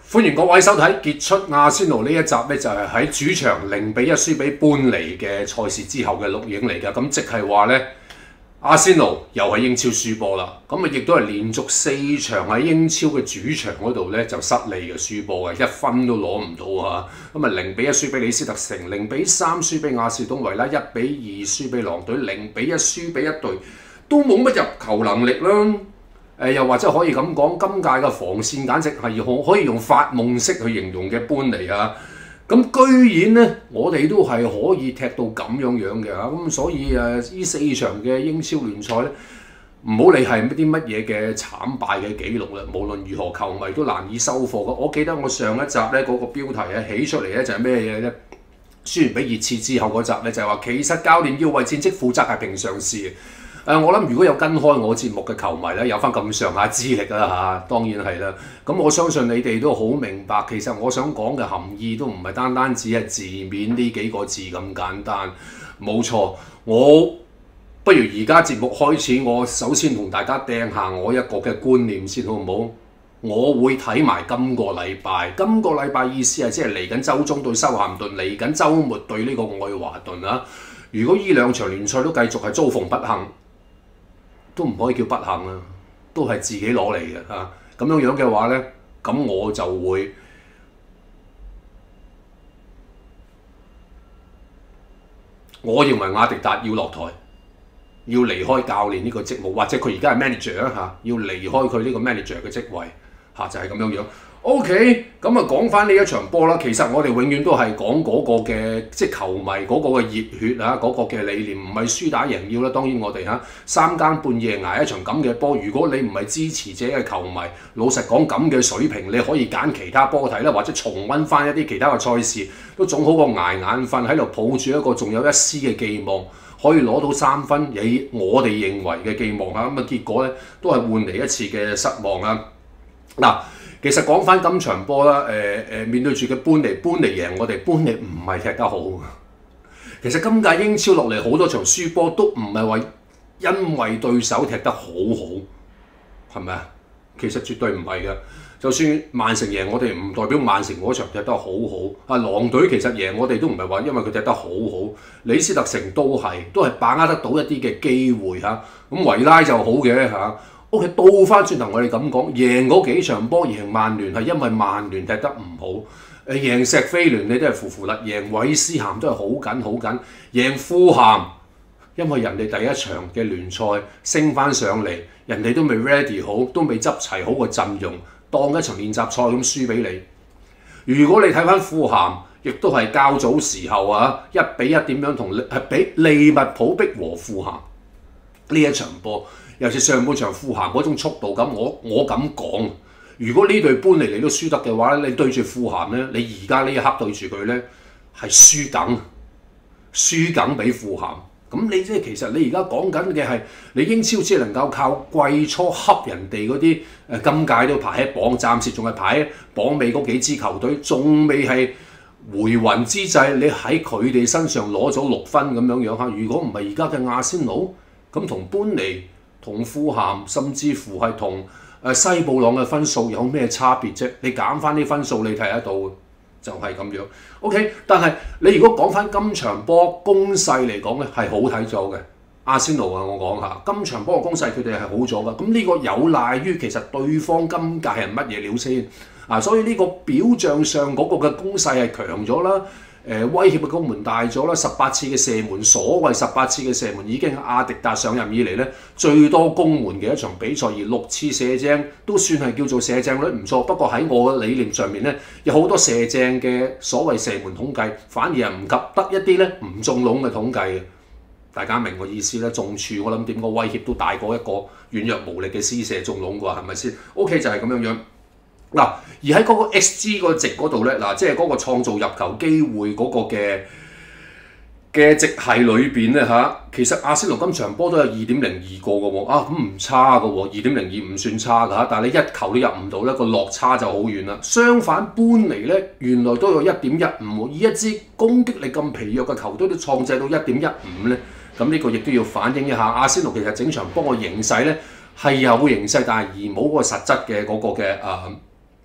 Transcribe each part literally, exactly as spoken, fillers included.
歡迎各位收睇傑出阿仙奴呢一集咧，就係喺主場零比一輸俾般尼嘅賽事之後嘅錄影嚟㗎。咁即係話咧，阿仙奴又係英超輸波啦。咁啊，亦都係連續四場喺英超嘅主場嗰度咧就失利嘅輸波嘅，一分都攞唔到啊！咁啊，零比一輸俾李斯特城，零比三輸俾亞士東維拉，一比二輸俾狼隊，零比一輸俾一隊都冇乜入球能力啦。誒又或者可以咁講，今屆嘅防線簡直係可可以用發夢式去形容嘅般尼啊！咁居然咧，我哋都係可以踢到咁樣樣嘅嚇，咁所以誒呢四場嘅英超聯賽咧，唔好理係啲乜嘢嘅慘敗嘅紀錄啦，無論如何球迷都難以收貨嘅。我記得我上一集咧嗰個標題啊起出嚟咧就係咩嘢咧？輸完俾熱刺之後嗰集咧就係話，其實教練要為戰績負責係平常事。誒、呃，我諗如果有跟開我節目嘅球迷咧，有翻咁上下資歷啦嚇，當然係啦。咁我相信你哋都好明白，其實我想講嘅含義都唔係單單只係字面呢幾個字咁簡單。冇錯，我不如而家節目開始，我首先同大家掟下我一個嘅觀念先，好唔好？我會睇埋今個禮拜，今個禮拜意思係即係嚟緊週中對修咸頓，嚟緊週末對呢個愛華頓啊。如果呢兩場聯賽都繼續係遭逢不幸，都唔可以叫不幸啊，都係自己攞嚟嘅嚇。咁樣樣嘅話咧，咁我就會我認為亞迪達要落台，要離開教練呢個職務，或者佢而家係 manager 啊嚇，要離開佢呢個 manager 嘅職位嚇，就係、是、咁樣樣。OK， 咁啊講翻呢一場波啦，其實我哋永遠都係講嗰個嘅即係球迷嗰個嘅熱血啊，嗰、那個嘅理念，唔係輸打贏要啦。當然我哋嚇三更半夜捱一場咁嘅波，如果你唔係支持者嘅球迷，老實講咁嘅水平，你可以揀其他波睇啦，或者重溫翻一啲其他嘅賽事，都總好過捱眼瞓喺度抱住一個仲有一絲嘅寄望，可以攞到三分，以我哋認為嘅寄望嚇，咁啊結果咧都係換嚟一次嘅失望啊！嗱。其實講翻今場波啦，誒、呃、誒面對住嘅般尼，般尼贏我哋，般尼唔係踢得好。其實今屆英超落嚟好多場輸波都唔係話因為對手踢得好好，係咪啊？其實絕對唔係嘅。就算曼城贏我哋，唔代表曼城嗰場踢得好好。啊，狼隊其實贏我哋都唔係話因為佢踢得好好，李斯特城都係都係把握得到一啲嘅機會嚇。咁維拉就好嘅嚇。O.K. 倒翻轉頭，我哋咁講，贏嗰幾場波，贏曼聯係因為曼聯踢得唔好，誒贏錫菲聯你都係負負啦，贏韋斯咸都係好緊好緊，贏富咸，因為人哋第一場嘅聯賽升翻上嚟，人哋都未 ready 好，都未執齊好個陣容，當一場練習賽咁輸俾你。如果你睇翻富咸，亦都係較早時候啊，一比一點樣同係俾利物浦逼和富咸呢一場波。尤其上半場富咸嗰種速度咁，我我咁講，如果呢隊般尼你都輸得嘅話咧，你對住富咸咧，你而家呢一刻對住佢咧係輸緊，輸緊俾富咸。咁你即係其實你而家講緊嘅係你英超只係能夠靠季初恰人哋嗰啲誒，今屆都排喺榜，暫時仲係排喺榜尾嗰幾支球隊，仲未係回魂之際，你喺佢哋身上攞咗六分咁樣樣嚇。如果唔係而家嘅阿仙奴，咁同般尼，同富咸，甚至乎係同誒西布朗嘅分數有咩差別啫？你減翻啲分數，你睇得到就係咁樣。OK， 但係你如果講翻今場波攻勢嚟講咧，係好睇咗嘅。阿仙奴啊，我講下今場波嘅攻勢，佢哋係好咗嘅。咁呢個有賴於其實對方今屆係乜嘢料先啊？所以呢個表象上嗰個嘅攻勢係強咗啦。誒威脅嘅攻門大咗啦，十八次嘅射門，所謂十八次嘅射門已經係阿迪達上任以嚟咧最多攻門嘅一場比賽，而六次射正都算係叫做射正率唔錯。不過喺我嘅理念上面咧，有好多射正嘅所謂射門統計，反而係唔及得一啲咧唔中籠嘅統計嘅。大家明我意思咧？中柱我諗點個威脅都大過一個軟弱無力嘅施射中籠啩，係咪先 ？OK 就係咁樣樣。嗱，而喺嗰個 X G 個值嗰度咧，嗱，即係嗰個創造入球機會嗰個嘅嘅值系裏邊咧嚇，其實阿仙奴今場波都有二點零二個嘅喎，啊咁唔差嘅喎，二點零二唔算差嘅嚇，但係你一球都入唔到咧，個落差就好遠啦。相反，般尼咧原來都有一點一五，以一支攻擊力咁疲弱嘅球隊都創製到一點一五咧，咁呢個亦都要反映一下阿仙奴其實整場波嘅形勢咧係有形勢，但係而冇嗰個實質嘅嗰個嘅誒。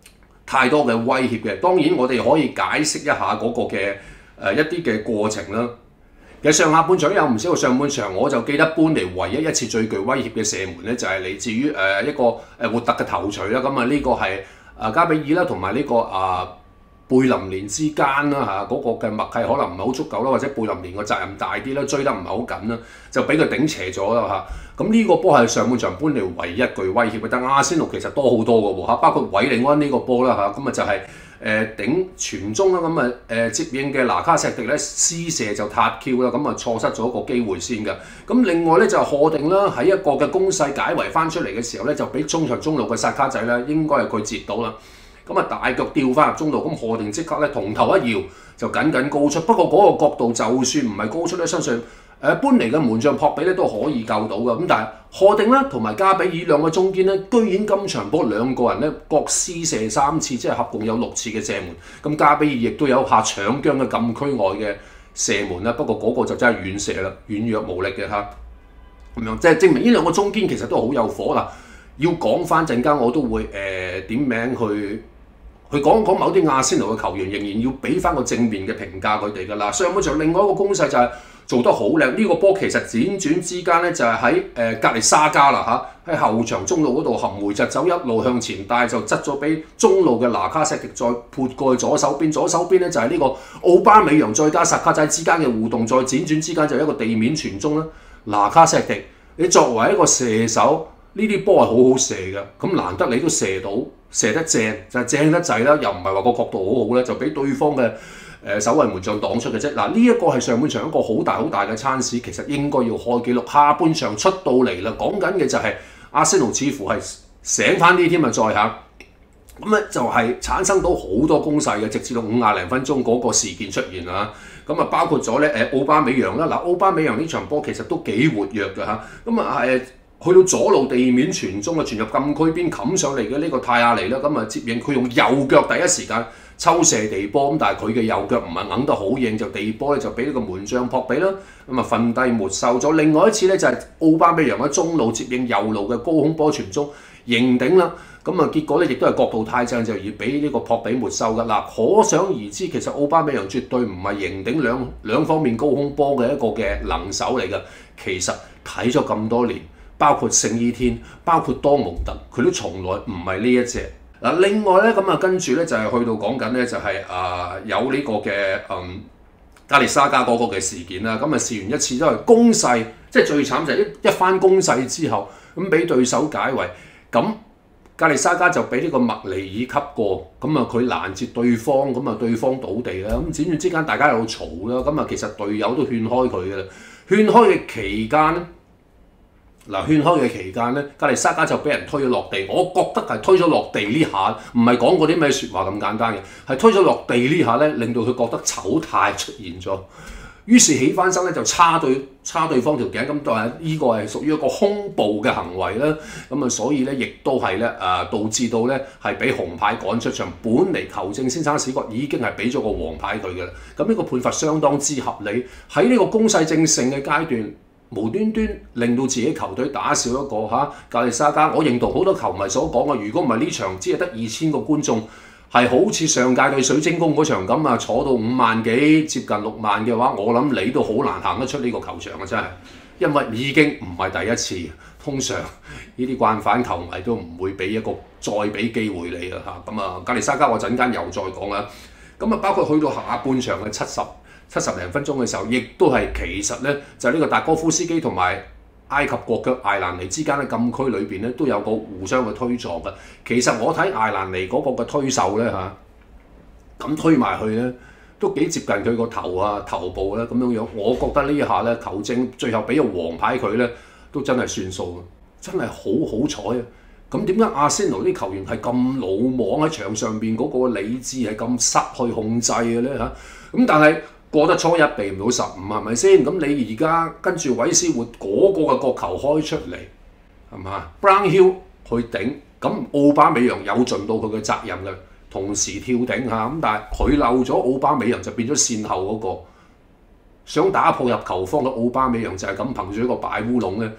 太多嘅威脅嘅。當然我哋可以解釋一下嗰個嘅誒、呃、一啲嘅過程啦。其實上下半場都有唔少個上半場，我就記得搬嚟唯一一次最具威脅嘅射門咧，就係、是、嚟自於誒、呃、一個誒活特嘅頭槌啦。咁啊呢個係啊加比爾啦，同埋呢個啊貝林連之間啦嚇，嗰、那個嘅默契可能唔係好足夠啦，或者貝林連個責任大啲啦，追得唔係好緊啦，就俾佢頂斜咗啦嚇。咁呢個波係上半場搬嚟唯一具威脅嘅，但阿仙奴其實多好多嘅喎嚇，包括韋利安呢個波啦嚇，咁啊就係、是。誒、呃、頂傳中啦，咁啊誒接應嘅拿卡錫迪咧施射就撻 Q 啦，咁啊錯失咗一個機會先嘅。咁另外咧就賀定啦，喺一個嘅攻勢解圍翻出嚟嘅時候咧，就俾中場中路嘅薩卡仔咧，應該係佢截到啦。咁啊大腳吊翻入中路，咁賀定即刻咧同頭一搖就緊緊高出。不過嗰個角度就算唔係高出咧，相信誒、呃、搬嚟嘅門將撲比咧都可以救到嘅。咁但係賀定啦同埋加比爾兩個中堅咧，居然今場波兩個人咧各施射三次，即係合共有六次嘅射門。咁加比爾亦都有下搶姜嘅禁區外嘅射門啦，不過嗰個就真係遠射啦，軟弱無力嘅嚇。咁樣即係證明呢兩個中堅其實都好有火啦。要講翻陣間我都會誒、呃、點名去。佢講講某啲阿仙奴嘅球員，仍然要俾翻個正面嘅評價佢哋㗎啦。上半場另外一個攻勢就係做得好靚，呢、這個波其實輾轉之間咧就係喺誒格力沙加啦嚇，喺後場中路嗰度含回疾走一路向前帶，就側咗俾中路嘅拿卡錫迪再撥過去左手邊，左手邊咧就係呢個奧巴美揚再加薩卡仔之間嘅互動，再輾轉之間就一個地面傳中啦。拿卡錫迪，你作為一個射手，呢啲波係好好射嘅，咁難得你都射到。射得正就係、是、正得滯啦，又唔係話個角度好好咧，就俾對方嘅誒、呃、守衞門將擋出嘅啫。嗱，呢一個係上半場一個好大好大嘅찬스，其實應該要開紀錄。下半場出到嚟啦，講緊嘅就係阿仙奴似乎係醒翻啲添啊，再下咁咧就係產生到好多攻勢嘅，直至到五廿零分鐘嗰個事件出現啊。咁啊包括咗咧誒奧巴美揚啦，嗱奧巴美揚呢場波其實都幾活躍嘅嚇，咁啊係。去到左路地面傳中啊，傳入禁區邊冚上嚟嘅呢個泰亞尼啦，咁啊接應佢用右腳第一時間抽射地波，咁但係佢嘅右腳唔係揞得好硬，就地波咧就俾呢個門將撲比啦，咁啊瞓低沒收咗。另外一次咧就係奧巴美揚喺中路接應右路嘅高空波傳中，迎頂啦，咁啊結果咧亦都係角度太正，就而俾呢個撲比沒收㗎。嗱，可想而知，其實奧巴美揚絕對唔係迎頂兩兩方面高空波嘅一個嘅能手嚟㗎。其實睇咗咁多年。包括聖伊天，包括多蒙特，佢都從來唔係呢一隻。嗱，另外咧咁啊，跟住咧就係去到講緊咧就係、是、啊、呃、有呢個嘅嗯加利沙加嗰個嘅事件啦。咁啊試完一次都係攻勢，即係最慘就係一一番攻勢之後，咁俾對手解圍，咁加利沙加就俾呢個麥尼爾吸過，咁啊佢攔截對方，咁啊對方倒地啦。咁轉轉之間大家有嘈啦，咁啊其實隊友都勸開佢嘅啦。勸開嘅期間咧。嗱，勸開嘅期間咧，格利沙加就俾人推咗落地，我覺得係推咗落地呢下，唔係講嗰啲咩説話咁簡單嘅，係推咗落地呢下咧，令到佢覺得醜態出現咗，於是起翻身咧就叉對叉對方條頸，咁就係呢個係屬於一個兇暴嘅行為啦，咁啊所以咧亦都係咧誒導致到咧係俾紅牌趕出場，本嚟球證先生史葛已經係俾咗個黃牌佢嘅啦，咁呢個判罰相當之合理，喺呢個攻勢正盛嘅階段。無端端令到自己球隊打少一個嚇格利沙加，我認同好多球迷所講嘅，如果唔係呢場只係得二千個觀眾，係好似上屆對水晶宮嗰場咁啊，坐到五萬幾接近六萬嘅話，我諗你都好難行得出呢個球場啊！真係，因為已經唔係第一次，通常呢啲慣犯球迷都唔會俾一個再俾機會你啦嚇。咁啊，格利沙加我陣間又再講啦。咁啊，包括去到下半場嘅七十。七十零分鐘嘅時候，亦都係其實咧，就係、是、呢個達哥夫斯基同埋埃及國腳艾蘭尼之間嘅禁區裏邊咧，都有個互相嘅推撞嘅。其實我睇艾蘭尼嗰個嘅推手咧嚇，咁推埋去咧，都幾接近佢個頭啊頭部咧咁樣樣。我覺得呢一下咧，球證最後俾個黃牌佢咧，都真係算數，真係好好彩啊！咁點解阿仙奴啲球員係咁魯莽喺場上邊嗰個理智係咁失去控制嘅咧嚇？咁但係。過得初一避唔到十五係咪先？咁你而家跟住韋斯活嗰個嘅角球開出嚟係嘛 ？Brown Hill 去頂，咁奧巴美揚有盡到佢嘅責任嘅，同時跳頂下咁，但係佢漏咗奧巴美揚就變咗線後嗰、那個，想打破入球方嘅奧巴美揚就係咁憑住一個擺烏龍咧。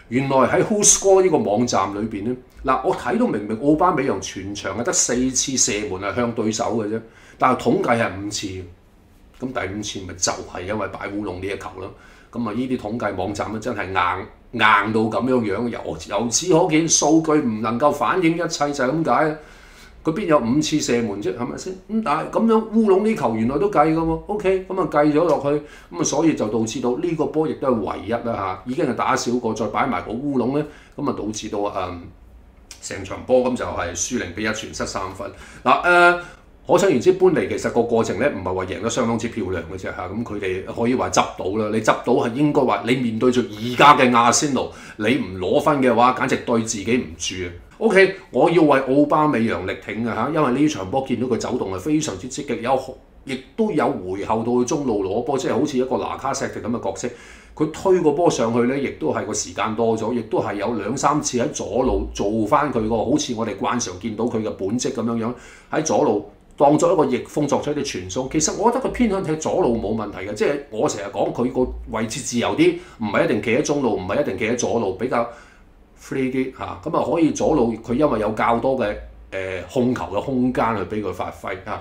原來喺 WhoScore 呢個網站裏邊咧，嗱我睇到明明奧巴美揚全場係得四次射門係向對手嘅啫，但係統計係五次，咁第五次咪就係因為擺烏龍呢一球咯。咁啊呢啲統計網站咧真係硬硬到咁樣樣，由由此可見數據唔能夠反映一切就係咁解。佢邊有五次射門啫？係咪先？咁但係咁樣烏龍呢球原來都計㗎喎。OK， 咁啊計咗落去，咁啊所以就導致到呢個波亦都係唯一啦嚇，已經係打少個，再擺埋個烏龍咧，咁啊導致到誒成、嗯、場波咁就係輸零比一全失三分。嗱誒、呃，可想而知，般尼其實個過程咧唔係話贏得相當之漂亮嘅啫嚇，咁佢哋可以話執到啦。你執到係應該話你面對住而家嘅阿仙奴，你唔攞分嘅話，簡直對自己唔住啊！O.K. 我要為奧巴美揚力挺啊嚇，因為呢場波見到佢走動係非常之積極，有亦都有回後到去中路攞波，即係好似一個拿卡錫迪咁嘅角色。佢推個波上去咧，亦都係個時間多咗，亦都係有兩三次喺左路做翻佢個好似我哋慣常見到佢嘅本質咁樣樣喺左路當作一個逆風作出一啲傳送。其實我覺得佢偏向踢左路冇問題嘅，即係我成日講佢個位置自由啲，唔係一定企喺中路，唔係一定企喺左路，比較free 啲嚇，咁啊可以左路佢因為有較多嘅誒、呃、控球嘅空間去俾佢發揮嚇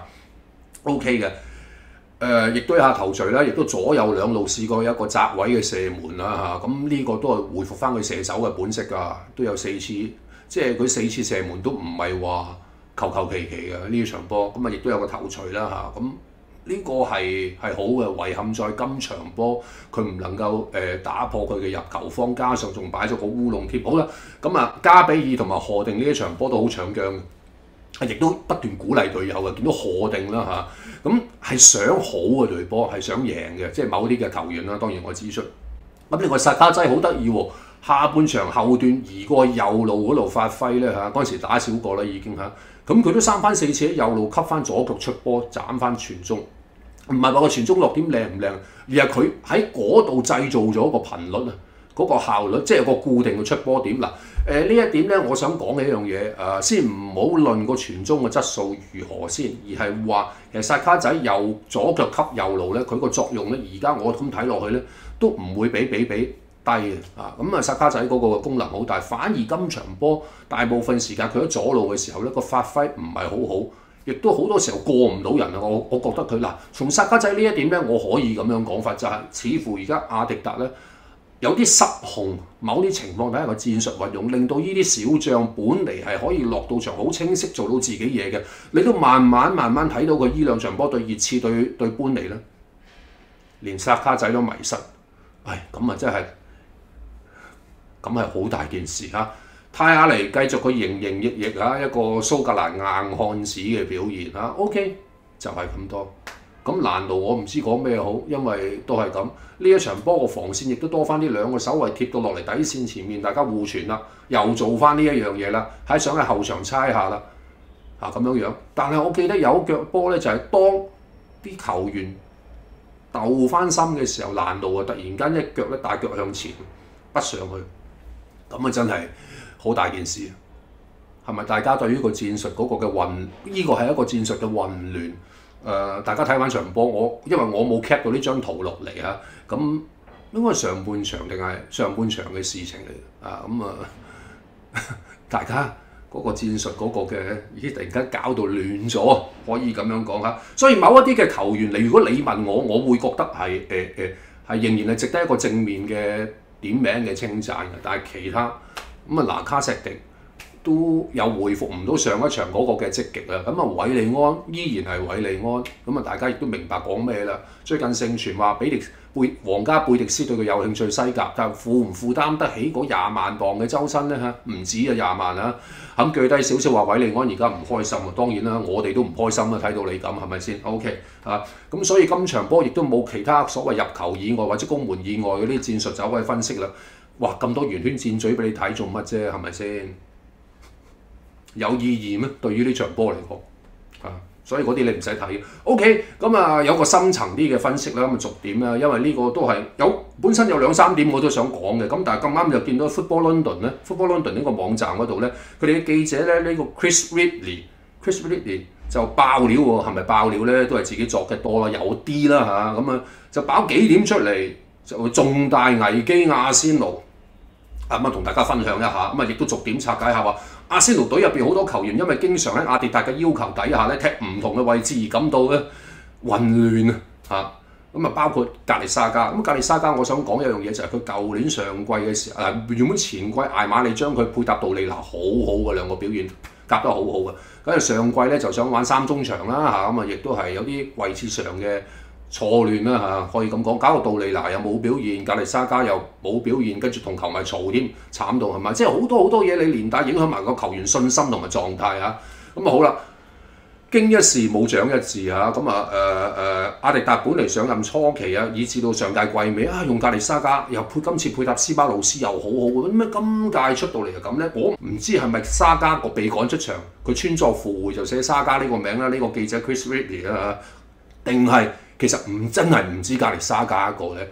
，OK 嘅，誒、呃、亦都有下頭槌啦，亦都左右兩路試過有一個窄位嘅射門啦嚇，咁、啊、呢個都係回復翻佢射手嘅本色㗎，都有四次，即係佢四次射門都唔係話求求其其嘅呢場波，咁啊亦都有個頭槌啦嚇，咁、啊。呢個係係好嘅，遺憾在今場波佢唔能夠誒、呃、打破佢嘅入球方，加上仲擺咗個烏龍貼。好啦，咁啊加比爾同埋賀定呢一場波都好搶鏡嘅，亦都不斷鼓勵隊友嘅。見到賀定啦嚇，咁、啊、係想好嘅隊波，係想贏嘅，即係某啲嘅球員啦。當然我指出，咁另外薩卡劑好得意喎，下半場後段移過右路嗰度發揮咧嚇，嗰、啊、陣時打少個啦已經嚇，咁、啊、佢都三番四次喺右路吸翻左腳出波，斬翻傳中。唔係話個傳中落點靚唔靚，而係佢喺嗰度製造咗個頻率啊，嗰、嗰個效率，即係個固定嘅出波點嗱。誒、呃、呢一點咧，我想講嘅一樣嘢，誒、呃、先唔好論個傳中嘅質素如何先，而係話其實薩卡仔右左腳吸右路咧，佢個作用咧，而家我咁睇落去咧，都唔會比比比低嘅啊。咁啊，薩卡仔嗰個功能好大，反而今場波大部分時間佢喺左路嘅時候咧，個發揮唔係好好。亦都好多時候過唔到人啊！我我覺得佢嗱，從薩卡仔呢一點咧，我可以咁樣講法，就係、是、似乎而家阿迪達咧有啲失控，某啲情況底下個戰術運用，令到呢啲小將本嚟係可以落到場好清晰做到自己嘢嘅，你都慢慢慢慢睇到佢依兩場波對熱刺對對般尼咧，連薩卡仔都迷失，唉，咁啊真係咁係好大件事嚇。泰亞尼繼續佢營營役役嚇，一個蘇格蘭硬漢子嘅表現嚇 ，OK 就係咁多。咁蘭度我唔知講咩好，因為都係咁。呢一場波個防線亦都多翻啲兩個守衞貼到落嚟底線前面，大家互傳啦，又做翻呢一樣嘢啦，喺想喺後場猜下啦嚇咁樣樣。但係我記得有腳波咧，就係、是、當啲球員鬥翻心嘅時候，蘭度啊突然間一腳咧大腳向前，不上去，咁啊真係〜好大件事，係咪大家對於個戰術嗰個嘅混，呢個係一個戰術嘅混亂？誒、呃，大家睇翻場波，我因為我冇 cap 到呢張圖落嚟啊，咁應該係上半場定係上半場嘅事情嚟啊，咁啊，大家嗰個戰術嗰個嘅，咦，突然間搞到亂咗，可以咁樣講嚇。所以某一啲嘅球員，你如果你問我，我會覺得係誒誒係仍然係值得一個正面嘅點名嘅稱讚嘅，但係其他。咁啊，拿卡錫迪都有回復唔到上一場嗰個嘅積極啦。咁啊，韋利安依然係韋利安。咁啊，大家亦都明白講咩啦。最近盛傳話比迪貝皇家貝迪斯對佢有興趣西甲，但係負唔負擔得起嗰廿萬磅嘅周薪咧嚇？唔止啊廿萬啊！咁據低少少話韋利安而家唔開心啊。當然啦，我哋都唔開心啊。睇到你咁係咪先 ？OK 啊。咁所以今場波亦都冇其他所謂入球以外或者攻門以外嗰啲戰術走位分析啦。哇！咁多圓圈箭嘴俾你睇做乜啫？係咪先？有意義咩？對於呢場波嚟講，啊，所以嗰啲你唔使睇。OK，咁啊有個深層啲嘅分析啦，咁啊逐點啦，因為呢個都係有本身有兩三點我都想講嘅。咁但係咁啱就見到 Football London 咧 ，Football London 呢個網站嗰度咧，佢哋嘅記者咧呢、呢個 Chris Ridley，Chris Ridley 就爆料喎，係咪爆料咧？都係自己作嘅多啦，有啲啦嚇，咁啊就爆幾點出嚟，就重大危機阿仙奴。 咁啊同大家分享一下，咁啊亦都逐點拆解下話，阿仙奴隊入邊好多球員因為經常喺阿迪達嘅要求底下咧踢唔同嘅位置而感到咧混亂啊嚇。咁啊包括格列沙加，咁格列沙加我想講一樣嘢就係佢舊年上季嘅時候，誒原本前季艾馬利將佢配搭杜利拿好好嘅兩個表現夾得好好嘅，跟住上季咧就想玩三中場啦嚇，咁啊亦都係有啲位置上嘅錯亂啦嚇，可以咁講，搞到杜利拿又冇表現，格列沙加又冇表現，跟住同球迷嘈添，慘到係咪？即係好多好多嘢你連帶影響埋個球員信心同埋狀態嚇。咁啊好啦。經一事冇長一智嚇，咁啊誒誒阿迪達本嚟上任初期啊，以至到上屆季尾啊，用格列沙加又配今次配搭斯巴魯斯又好好嘅，咩今屆出到嚟就咁咧？我唔知係咪沙加個被趕出場，佢穿鑿附會就寫沙加呢個名啦，呢、這個記者 Chris Ridley 啊，定係其實唔真係唔知格列沙加一個咧？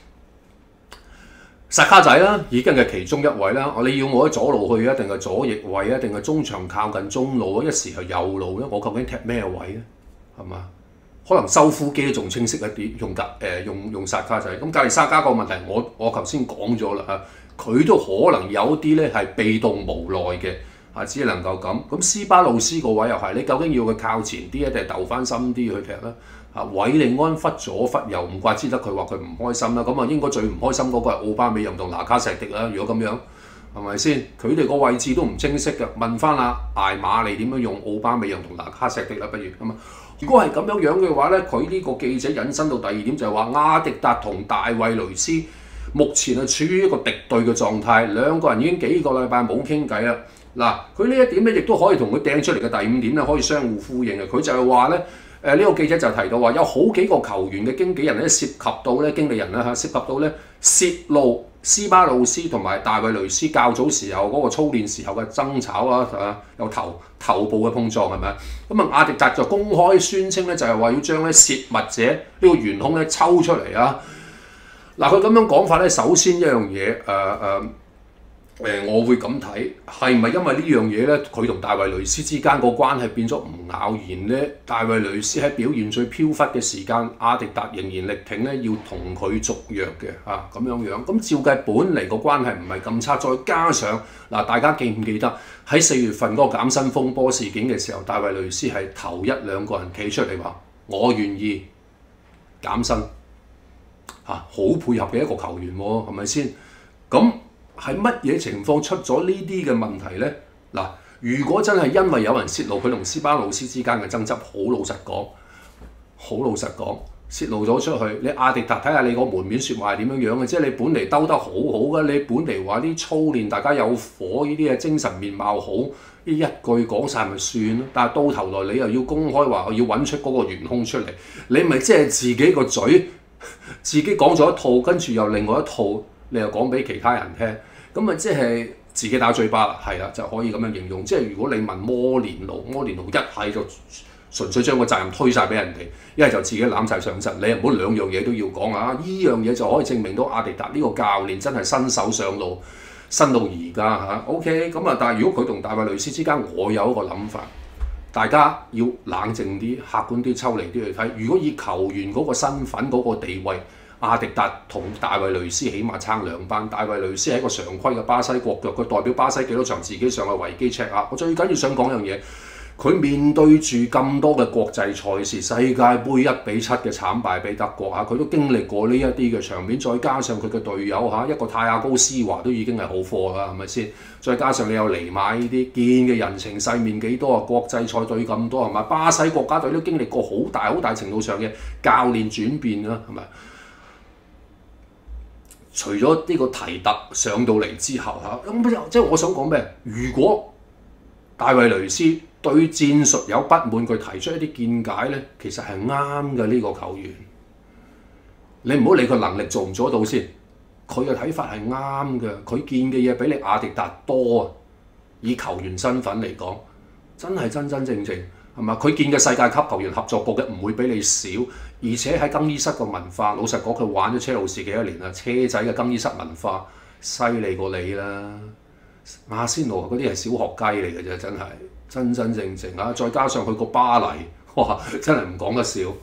薩卡仔啦，已經係其中一位啦。你要我喺左路去啊，定係左翼位啊，定係中場靠近中路啊，一時係右路咧？我究竟踢咩位咧？係嘛？可能收腹肌都仲清晰一啲，用格誒、呃、用用薩卡仔。咁格列沙加個問題，我我頭先講咗啦嚇，佢都可能有啲咧係被動無奈嘅嚇，只能夠咁。咁斯巴魯斯個位又係，你究竟要佢靠前啲啊，定係鬥翻深啲去踢咧？啊，韋利安忽左忽右，唔怪之得佢話佢唔開心啦。咁啊，應該最唔開心嗰個係奧巴美揚同拿卡石迪啦。如果咁樣係咪先？佢哋個位置都唔清晰嘅。問翻阿艾馬利點樣用奧巴美揚同拿卡石迪啦？不如咁啊。如果係咁樣樣嘅話咧，佢呢個記者引申到第二點就係話，阿迪達同大衛雷斯目前係處於一個敵對嘅狀態，兩個人已經幾個禮拜冇傾偈啦。嗱，佢呢一點咧，亦都可以同佢掟出嚟嘅第五點咧，可以相互呼應嘅。佢就係話咧。誒呢、呃這個記者就提到話，有好幾個球員嘅經紀人咧涉及到咧經理人啦嚇，涉及到咧泄露斯巴魯斯同埋大衛雷斯較早時候嗰個操練時候嘅爭吵啊，啊有頭頭部嘅碰撞係咪？咁啊阿迪達就公開宣稱咧，就係、是、話要將咧泄密者呢個元兇咧抽出嚟啊！嗱，佢咁樣講法咧，首先一樣嘢誒誒。呃呃誒、呃，我會咁睇，係咪因為呢樣嘢咧，佢同大衛雷斯之間個關係變咗唔咬弦咧？大衛雷斯喺表現最飄忽嘅時間，阿迪達仍然力挺咧，要同佢續約嘅嚇咁樣樣。咁照計本嚟個關係唔係咁差，再加上嗱、呃，大家記唔記得喺四月份嗰個減薪風波事件嘅時候，大衛雷斯係頭一兩個人企出嚟話我願意減薪嚇，好、啊、配合嘅一個球員喎，係咪先？咁係乜嘢情況出咗呢啲嘅問題呢？嗱，如果真係因為有人泄露佢同斯巴魯斯之間嘅爭執，好老實講，好老實講，泄露咗出去，你阿迪達睇下你個門面説話係點樣樣嘅，即係你本嚟兜得好好嘅，你本嚟話啲操練大家有火，呢啲嘅精神面貌好，呢一句講晒咪算咯。但係到頭來你又要公開話我要揾出嗰個元兇出嚟，你咪即係自己個嘴，自己講咗一套，跟住又另外一套，你又講俾其他人聽。咁啊，即係自己打嘴巴啦，係啦，就可以咁樣形容。即係如果你問摩連奴，摩連奴一係就純粹將個責任推晒俾人哋，一係就自己攬晒上身。你唔好兩樣嘢都要講啊！呢樣嘢就可以證明到阿迪達呢個教練真係新手上路，新到而家嚇。OK，咁啊，但係如果佢同大衛雷斯之間，我有一個諗法，大家要冷靜啲、客觀啲、抽離啲去睇。如果以球員嗰個身份、嗰、嗰個地位，阿迪達同大衛雷斯起碼撐兩班，大衛雷斯係一個常規嘅巴西國腳，佢代表巴西幾多場自己上去維基 check 下。我最緊要想講樣嘢，佢面對住咁多嘅國際賽事，世界盃一比七嘅慘敗俾德國嚇，佢都經歷過呢一啲嘅場面，再加上佢嘅隊友嚇，一個泰亞高斯華都已經係好貨啦，係咪先？再加上你有尼馬呢啲，見嘅人情世面幾多啊？國際賽隊咁多係咪？巴西國家隊都經歷過好大好大程度上嘅教練轉變啦，係咪？除咗呢個提特上到嚟之後嚇，咁即係我想講咩？如果大衛雷斯對戰術有不滿，佢提出一啲見解咧，其實係啱嘅呢個球員。你唔好理佢能力做唔做得到先，佢嘅睇法係啱嘅。佢見嘅嘢比你阿迪達多啊！以球員身份嚟講，真係真真正正係嘛？佢見嘅世界級球員合作過嘅唔會比你少。而且喺更衣室個文化，老實講，佢玩咗車路士幾多年啦，車仔嘅更衣室文化犀利過你啦。阿仙奴嗰啲係小學雞嚟嘅啫，真係真真正正啊！再加上佢個巴黎，哇，真係唔講得笑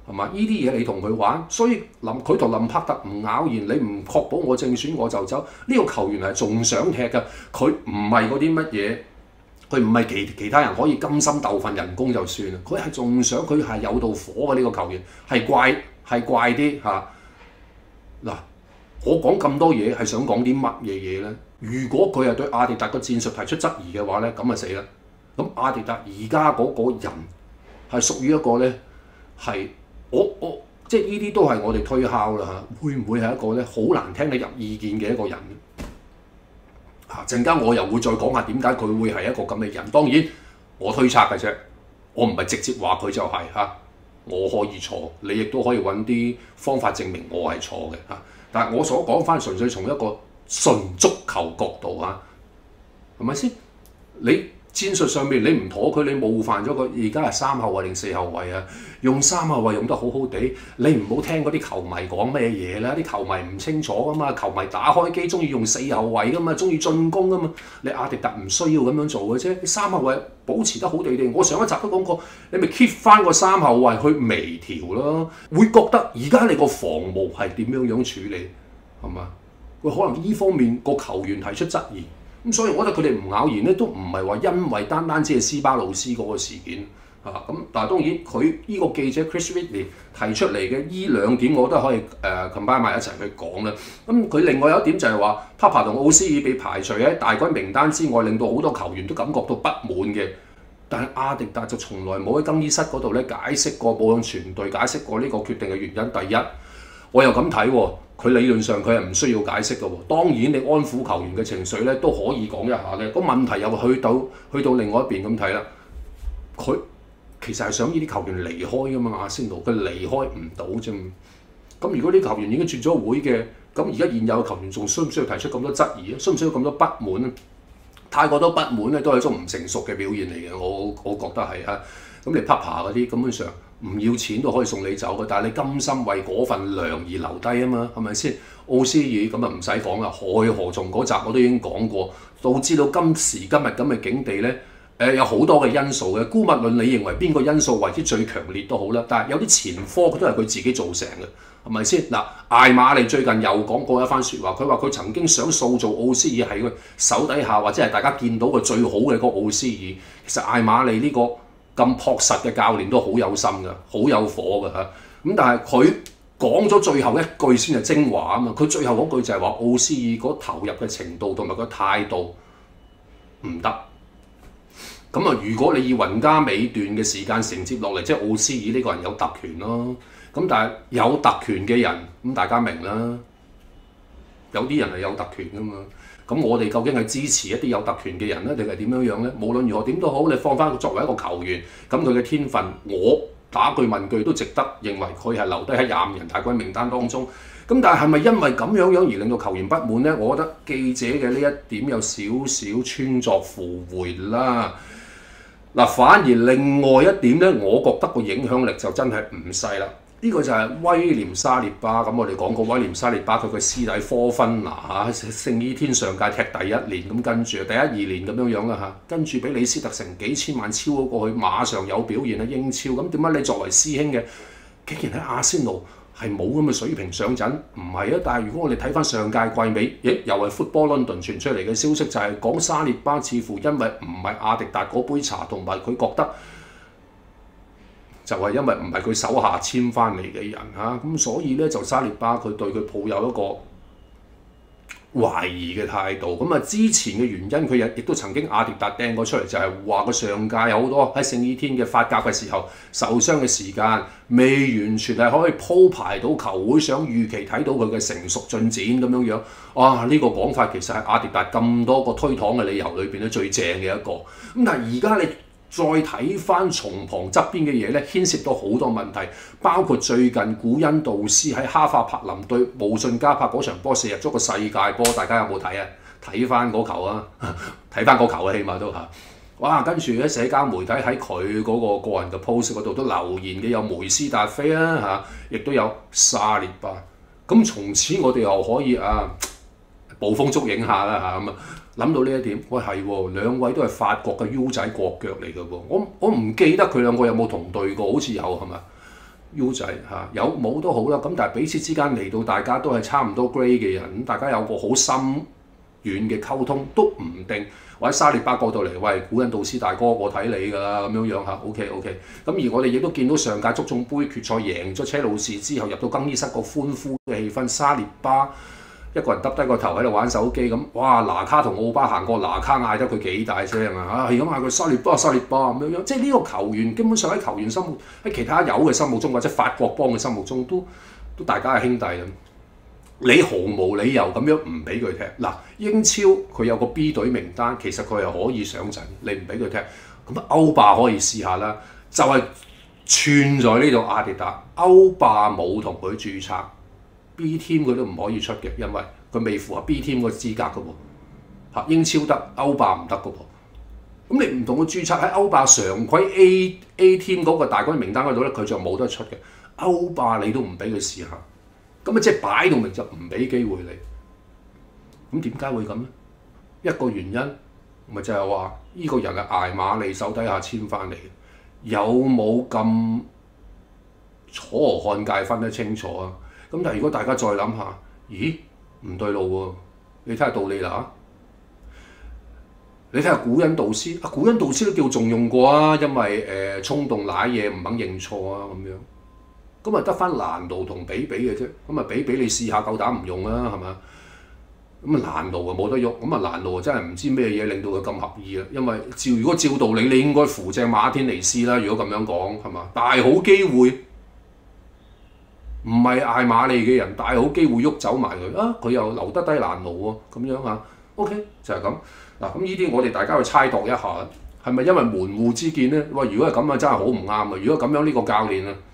係嘛？呢啲嘢你同佢玩，所以林佢同林柏特唔咬言，你唔確保我正選我就走。呢、這個球員係仲想踢㗎，佢唔係嗰啲乜嘢，佢唔係其其他人可以甘心鬥份人工就算啦。佢係仲想，佢係有道火嘅呢、這個球員，係怪係怪啲嚇。嗱、啊，我講咁多嘢係想講啲乜嘢嘢咧？如果佢係對阿迪達嘅戰術提出質疑嘅話咧，咁啊死啦！咁阿迪達而家嗰個人係屬於一個咧係。我我即係呢啲都係我哋推敲啦嚇，會唔會係一個咧好難聽你入意見嘅一個人嚇？陣間我又會再講下點解佢會係一個咁嘅人。當然我推測嘅啫，我唔係直接話佢就係、是、嚇，我可以錯，你亦都可以揾啲方法證明我係錯嘅嚇。但係我所講翻純粹從一個純足球角度嚇，係咪先？你戰術上面你唔妥佢，你冒犯咗佢。而家係三後衞定四後衞啊？用三後衞用得好好地，你唔好聽嗰啲球迷講咩嘢啦。啲球迷唔清楚噶嘛，球迷打開機中意用四後衞噶嘛，中意進攻噶嘛。你阿迪達唔需要咁樣做嘅啫。你三後衞保持得好地地。我上一集都講過，你咪 keep 翻個三後衞去微調咯。會覺得而家你個防務係點樣樣處理係嘛？佢可能呢方面個球員提出質疑。咁所以我覺得佢哋唔咬言咧，都唔係話因為單單只係斯巴魯斯嗰個事件嚇咁、啊。但係當然佢呢個記者 Chris Whitley 提出嚟嘅依兩點，我都可以誒 combine 埋一齊去講啦。咁、啊、佢另外有一點就係話，Papa 同奧斯爾被排除喺大軍名單之外，令到好多球員都感覺到不滿嘅。但係阿迪達就從來冇喺更衣室嗰度咧解釋過，冇向全隊解釋過呢個決定嘅原因。第一，我又咁睇喎。佢理論上佢係唔需要解釋嘅喎，當然你安撫球員嘅情緒咧都可以講一下嘅。個問題又去到去到另外一邊咁睇啦，佢其實係想呢啲球員離開噶嘛，阿仙奴佢離開唔到啫。咁如果啲球員已經轉咗會嘅，咁而家現有嘅球員仲需唔需要提出咁多質疑啊？需唔需要咁多不滿啊？太過多不滿咧，都係一種唔成熟嘅表現嚟嘅。我我覺得係啊。咁你 Papa 嗰啲根本上唔要錢都可以送你走嘅，但係你甘心為嗰份糧而留低啊嘛，係咪先？奧斯爾咁啊唔使講啦，海河從嗰集我都已經講過，導致到今時今日咁嘅境地咧，誒、呃、有好多嘅因素嘅。姑勿論你認為邊個因素為之最強烈都好啦，但係有啲前科都係佢自己造成嘅，係咪先？嗱，艾馬利最近又講過一番説話，佢話佢曾經想塑造奧斯爾喺佢手底下，或者係大家見到嘅最好嘅嗰個奧斯爾。其實艾馬利呢、這個咁樸實嘅教練都好有心㗎，好有火㗎嚇。咁但係佢講咗最後一句先係精華啊嘛。佢最後嗰句就係話奧斯爾嗰投入嘅程度同埋個態度唔得。咁啊，如果你以雲加尾段嘅時間承接落嚟，即係奧斯爾呢個人有特權咯。咁但係有特權嘅人，咁大家明啦。有啲人係有特權㗎嘛。咁我哋究竟係支持一啲有特權嘅人咧，定係點樣樣咧？無論如何點都好，你放翻作為一個球員，咁佢嘅天分，我打句問句都值得認為佢係留低喺廿五人大軍名單當中。咁但係係咪因為咁樣樣而令到球員不滿咧？我覺得記者嘅呢一點有少少穿鑿附會啦。嗱，反而另外一點咧，我覺得個影響力就真係唔細啦。呢個就係威廉沙列巴。咁我哋講過威廉沙列巴佢嘅師弟科芬拿嚇，聖伊天上屆踢第一年，咁跟住第一二年咁樣樣啦嚇，跟住俾李斯特城幾千萬超咗過去，馬上有表現喺英超。咁點解你作為師兄嘅，竟然喺阿仙奴係冇咁嘅水平上陣？唔係啊！但係如果我哋睇翻上屆季尾，咦又係 Football London 傳出嚟嘅消息，就係講沙列巴似乎因為唔係阿迪達嗰杯茶，同埋佢覺得。就係因為唔係佢手下簽翻嚟嘅人嚇，咁、啊、所以咧就沙列巴佢對佢抱有一個懷疑嘅態度。咁啊之前嘅原因佢亦亦都曾經阿迪達掟過出嚟，就係話佢上屆有好多喺聖伊天嘅法甲嘅時候受傷嘅時間，未完全係可以鋪排到球會想預期睇到佢嘅成熟進展咁樣樣。啊呢、這個講法其實係阿迪達咁多個推搪嘅理由裏邊咧最正嘅一個。咁但係而家你再睇翻從旁側邊嘅嘢咧，牽涉到好多問題，包括最近古恩道斯喺哈法柏林對慕遜加柏嗰場波射入咗個世界波，大家有冇睇啊？睇翻嗰球啊，睇翻嗰球啊，起碼都嚇。哇！跟住喺社交媒體喺佢嗰個個人嘅 post 嗰度都留言嘅有梅斯達菲啊嚇，亦都有沙列巴。咁從此我哋又可以啊捕風捉影下啦嚇咁啊！諗到呢一點，喂係喎，兩位都係法國嘅 U 仔國腳嚟嘅喎，我我唔記得佢兩個有冇同隊過，好似有係嘛？ U 仔嚇，有冇都好啦。咁但係彼此之間嚟到大家都係差唔多 grade 嘅人，咁大家有個好深遠嘅溝通都唔定。或者沙列巴過到嚟，喂，古恩導師大哥，我睇你㗎啦，咁樣樣嚇 ，OK OK。咁而我哋亦都見到上屆足總杯決賽贏咗車路士之後，入到更衣室個歡呼嘅氣氛，沙列巴一個人耷低個頭喺度玩手機咁，哇！拿卡同奧巴行過，拿卡嗌得佢幾大聲啊！係咁嗌佢沙列巴沙列巴咁樣樣，即係呢個球員基本上喺球員心目，喺其他友嘅心目中或者法國幫嘅心目中都都大家係兄弟咁。你毫無理由咁樣唔俾佢踢嗱，英超佢有個 B 隊名單，其實佢係可以上陣，你唔俾佢踢，咁歐霸可以試下啦。就係、是、串在呢度阿迪達，歐霸冇同佢註冊 B team 佢都唔可以出嘅，因為佢未符合 B team 個資格嘅喎。嚇，英超得，歐霸唔得嘅喎。咁你唔同佢註冊喺歐霸常規 A A team 嗰個大軍名單嗰度咧，佢就冇得出嘅。歐霸你都唔俾佢試下。咁啊，即係擺到明就唔俾機會你。咁點解會咁咧？一個原因咪就係話呢個人係挨馬利手底下簽翻嚟，有冇咁楚河漢界分得清楚啊？咁但係如果大家再諗下，咦唔對路喎？你睇下道理啦嚇，你睇下古恩導師，啊古恩導師都叫重用過啊，因為誒、呃、衝動賴嘢唔肯認錯啊咁樣。咁啊得翻蘭度同比比嘅啫，咁啊比比你試下夠膽唔用啦，係嘛？咁啊蘭度啊冇得喐，咁啊蘭度啊真係唔知咩嘢令到佢咁合意啦。因為照如果照道理，你應該扶正馬天尼斯啦。如果咁樣講係嘛？大好機會，唔係嗌馬利嘅人，大好機會喐走埋佢啊！佢又留得低蘭度喎，咁樣啊 OK 就係咁嗱。咁呢啲我哋大家去猜度一下，係咪因為門戶之見咧？喂，如果係咁啊，真係好唔啱啊！如果咁樣呢個教練啊〜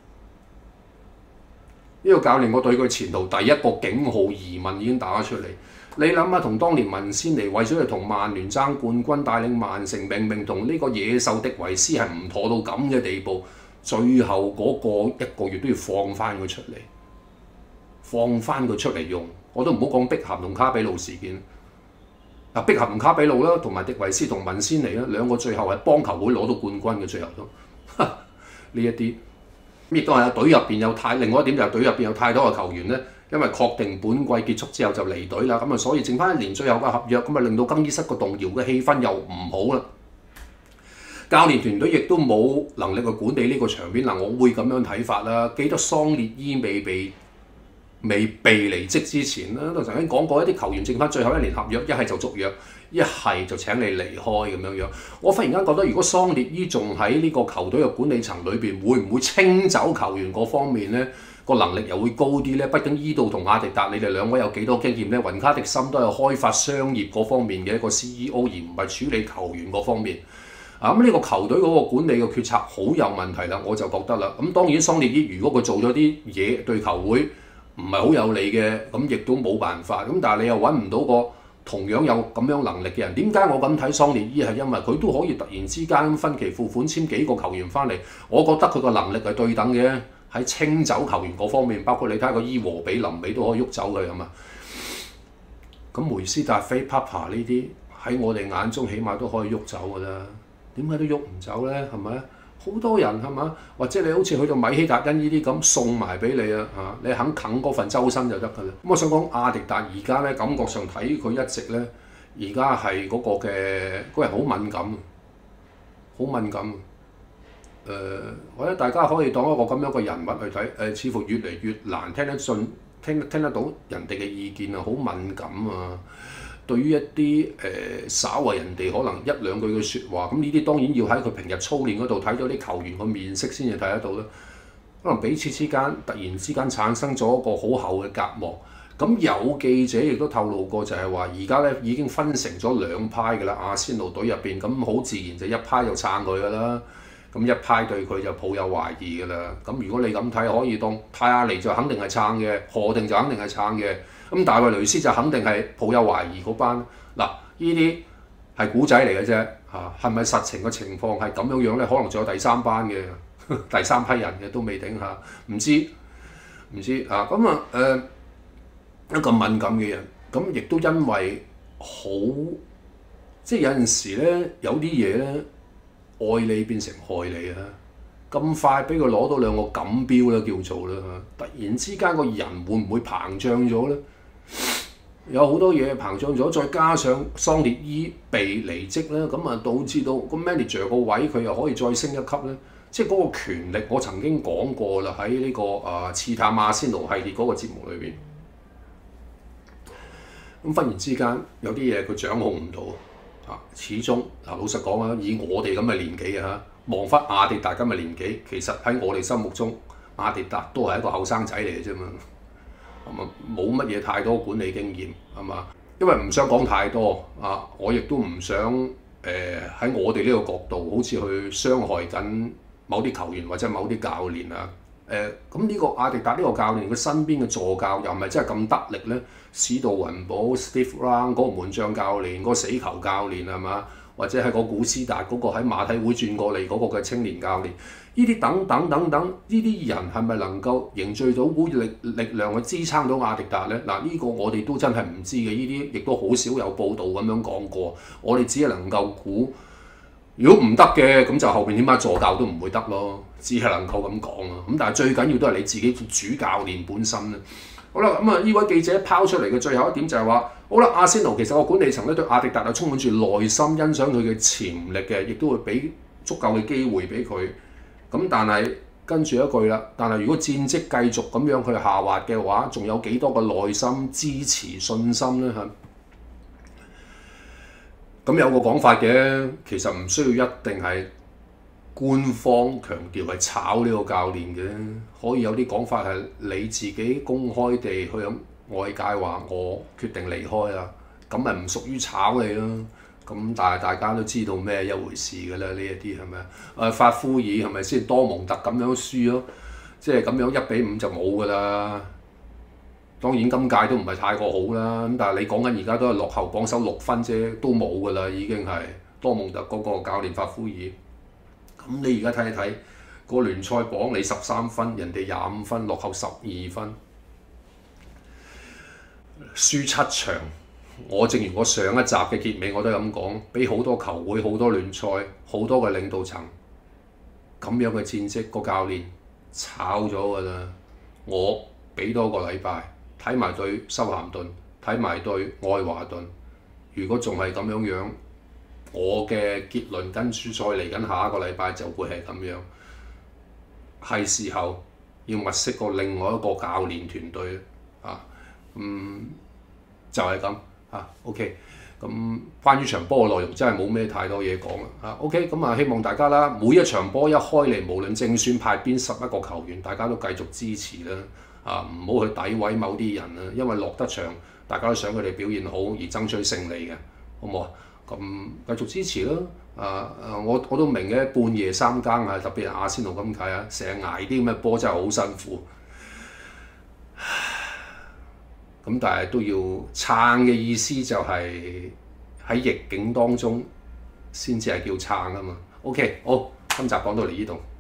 呢個教練，我對佢前途第一個警號疑問已經打咗出嚟。你諗下，同當年文仙尼為咗去同曼聯爭冠軍，帶領曼城明明同呢個野獸迪維斯係唔妥到咁嘅地步，最後嗰個一個月都要放翻佢出嚟，放翻佢出嚟用。我都唔好講碧咸同卡比路事件。嗱，碧咸同卡比路啦，同埋迪維斯同文仙尼啦，兩個最後係幫球會攞到冠軍嘅，最後都呢一啲。亦都係隊入邊有太，另外一點就係隊入邊有太多嘅球員咧，因為確定本季結束之後就離隊啦，咁啊所以剩翻一年最後嘅合約，咁啊令到更衣室個動搖嘅氣氛又唔好啦。教練團隊亦都冇能力去管理呢個場面嗱，我會咁樣睇法啦。記得桑列伊未被未被離職之前啦，都曾經講過一啲球員剩翻最後一年合約，一係就續約，一係就請你離開咁樣樣。我忽然間覺得，如果桑列伊仲喺呢個球隊嘅管理層裏邊，會唔會清走球員嗰方面咧？個能力又會高啲咧？畢竟伊度同亞迪達，你哋兩位有幾多經驗咧？雲卡迪森都係開發商業嗰方面嘅一個 C E O，而唔係處理球員嗰方面。啊咁呢個球隊嗰個管理嘅決策好有問題啦，我就覺得啦。咁當然桑列伊如果佢做咗啲嘢對球會唔係好有利嘅，咁亦都冇辦法。咁但係你又揾唔到個同樣有咁樣能力嘅人。點解我咁睇桑列伊係因為佢都可以突然之間分期付款簽幾個球員翻嚟，我覺得佢個能力係對等嘅。喺清走球員嗰方面，包括你睇下個伊和比臨尾都可以喐走佢係嘛？咁梅斯達菲、Papa 呢啲喺我哋眼中起碼都可以喐走㗎啦。點解都喐唔走咧？係咪？好多人係嘛？或者你好似去到米希達恩呢啲咁送埋俾你啊嚇，你肯啃嗰份周薪就得㗎啦。咁我想講亞迪達而家咧，感覺上睇佢一直咧，而家係嗰個嘅嗰人好敏感，好敏感。誒、呃，或者大家可以當一個咁樣嘅人物去睇，誒、呃，似乎越嚟越難聽得進，聽聽得到人哋嘅意見啊，好敏感啊。對於一啲誒、呃，稍為人哋可能一兩句嘅説話，咁呢啲當然要喺佢平日操練嗰度睇到啲球員個面色先至睇得到啦。可能彼此之間突然之間產生咗一個好厚嘅隔膜。咁有記者亦都透露過就，就係話而家咧已經分成咗兩派㗎啦。阿仙奴隊入邊咁好自然就一派就撐佢㗎啦。咁一派對佢就抱有懷疑㗎啦。咁如果你咁睇，可以當泰亞尼就肯定係撐嘅，何定就肯定係撐嘅。咁大衛雷斯就肯定係抱有懷疑嗰班。嗱，呢啲係古仔嚟嘅啫嚇，係咪實情嘅情況係咁樣樣咧？可能仲有第三班嘅，第三批人嘅都未定嚇，唔知唔知啊。咁啊誒一個敏感嘅人，咁亦都因為好即係有陣時咧，有啲嘢咧。愛你變成害你啊！ 咁快俾佢攞到兩個錦標啦，叫做啦。突然之間個人會唔會膨脹咗咧？有好多嘢膨脹咗，再加上桑列伊被離職咧，咁啊導致到個 manager 個位佢又可以再升一級咧。即係嗰個權力，我曾經講過啦，喺呢、這個啊刺探阿仙奴系列嗰個節目裏邊。咁忽然之間有啲嘢佢掌控唔到啊！始終嗱老實講啊，以我哋咁嘅年紀啊，望翻亞迪達咁嘅年紀，其實喺我哋心目中，亞迪達都係一個後生仔嚟嘅啫嘛。咁啊冇乜嘢太多管理經驗係嘛？因為唔想講太多啊，我亦都唔想誒喺、呃、我哋呢個角度，好似去傷害緊某啲球員或者某啲教練啊。誒咁呢個亞迪達呢個教練，佢身邊嘅助教又唔係真係咁得力咧。史杜雲堡、Steve Brown 嗰個門將教練，嗰、嗰個死球教練係嘛？或者係個古斯達嗰個喺馬體會轉過嚟嗰個嘅青年教練，呢啲等等等等，呢啲人係咪能夠凝聚到股力力量去支撐到亞迪達咧？嗱，呢個我哋都真係唔知嘅，呢啲亦都好少有報道咁樣講過。我哋只係能夠估，如果唔得嘅，咁就後邊點解助教都唔會得咯，只係能夠咁講啊。咁但係最緊要都係你自己主教練本身咧。好啦，咁啊呢位記者拋出嚟嘅最後一點就係話，好啦，阿仙奴其實個管理層咧對亞迪達係充滿住耐心，欣賞佢嘅潛力嘅，亦都會俾足夠嘅機會俾佢。咁但係跟住一句啦，但係如果戰績繼續咁樣去下滑嘅話，仲有幾多個耐心、支持、信心咧嚇？咁有個講法嘅，其實唔需要一定係官方強調係炒呢個教練嘅，可以有啲講法係你自己公開地去向外界話我決定離開啦，咁咪唔屬於炒你咯。咁但係大家都知道咩一回事㗎啦，呢一啲係咪啊？誒法夫爾係咪先多蒙特咁樣輸咯？即係咁樣一比五就冇㗎啦。當然今屆都唔係太過好啦，咁但係你講緊而家都係落後榜首六分啫，都冇㗎啦，已經係多蒙特嗰個教練法夫爾。咁你而家睇一睇個聯賽榜，你十三分，人哋廿五分，落後十二分，輸七場。我正如我上一集嘅結尾我都係咁講，俾好多球會、好多聯賽、好多嘅領導層咁樣嘅戰績，個教練炒咗㗎啦。我俾多個禮拜睇埋對修咸頓，睇埋對愛華頓。如果仲係咁樣樣，我嘅結論跟住再嚟緊下一個禮拜就會係咁樣，係時候要物色個另外一個教練團隊啊，嗯，就係咁啊 ，OK，咁關於場波嘅內容真係冇咩太多嘢講啦，啊 ，OK，咁啊希望大家啦，每一場波一開嚟，無論正選派邊十一個球員，大家都繼續支持啦，啊，唔好去詆毀某啲人啦，因為落得場，大家都想佢哋表現好而爭取勝利嘅，好唔好啊？咁繼續支持咯，啊啊我我都明嘅，半夜三更啊，特別係阿仙奴咁計啊，成日捱啲咁嘅波真係好辛苦。咁但係都要撐嘅意思就係喺逆境當中先至係叫撐啊嘛。OK，好，今集講到嚟呢度。